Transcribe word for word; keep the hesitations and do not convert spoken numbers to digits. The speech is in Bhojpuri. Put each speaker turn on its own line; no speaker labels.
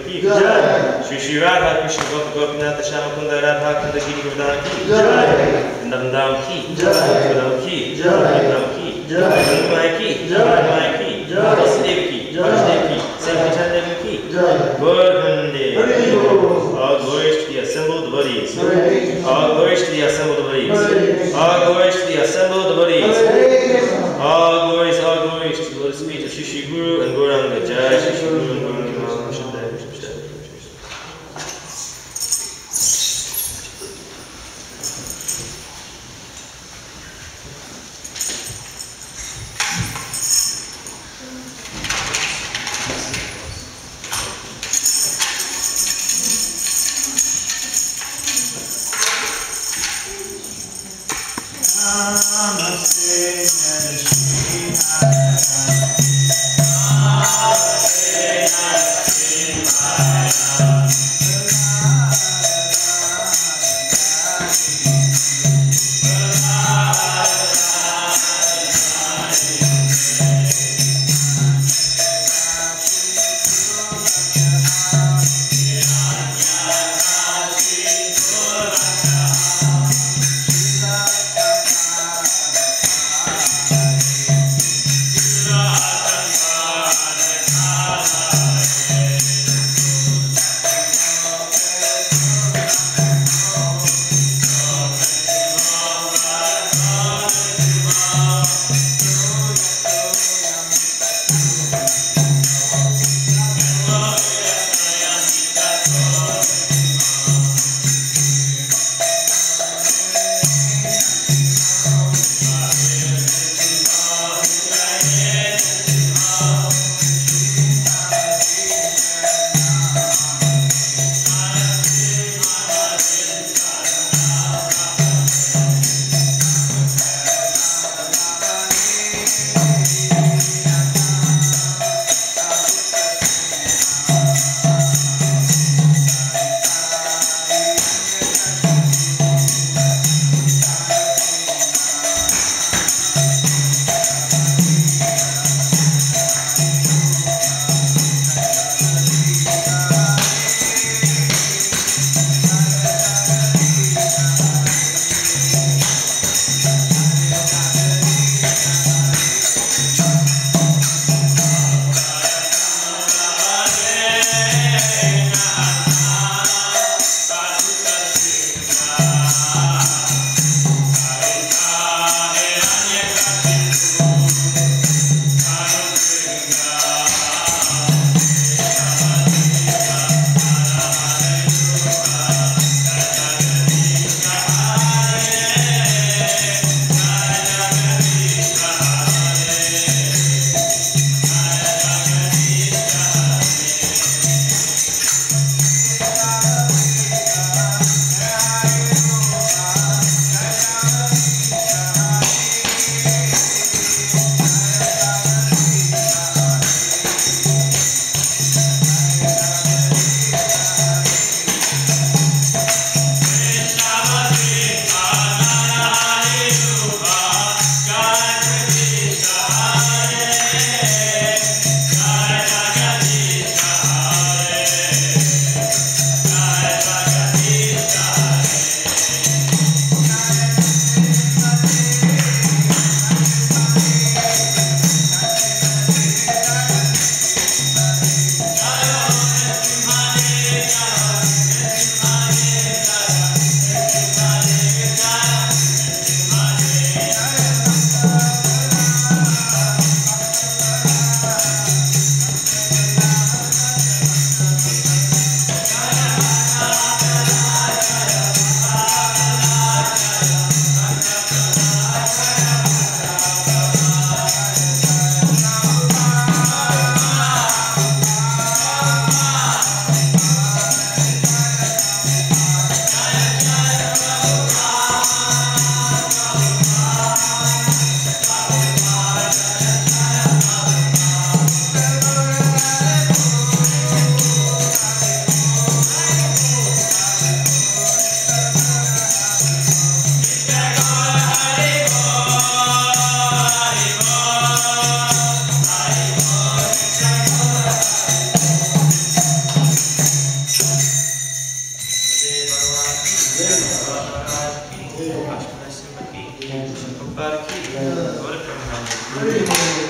की जय। श्री श्री राधा कृष्ण गोप गोपीनाथ श्याम कुंद राधा कुंद गिरि गोवर्धन की जय। वृंदावन की जय, मथुरा की जय, वृंदावन की जय, गंगमाई की जय, माई की जय, वसुदेव की वसुदेव की, Saint Peter की जय। Govinda. All glories to the assembled bodies. All glories to the assembled bodies. All glories to the assembled bodies. All glories, all glories to the Lord's speech of Shri Guru and Gauranga Jai. Shri Guru and Gauranga Namaste, Nrsimhadeva. Nrsimhadeva ki, Gauda Brahmani.